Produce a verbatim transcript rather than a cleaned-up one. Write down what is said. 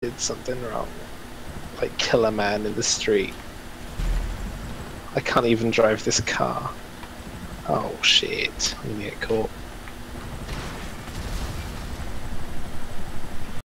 did something wrong. Like kill a man in the street. I can't even drive this car. Oh shit, I'm gonna get caught.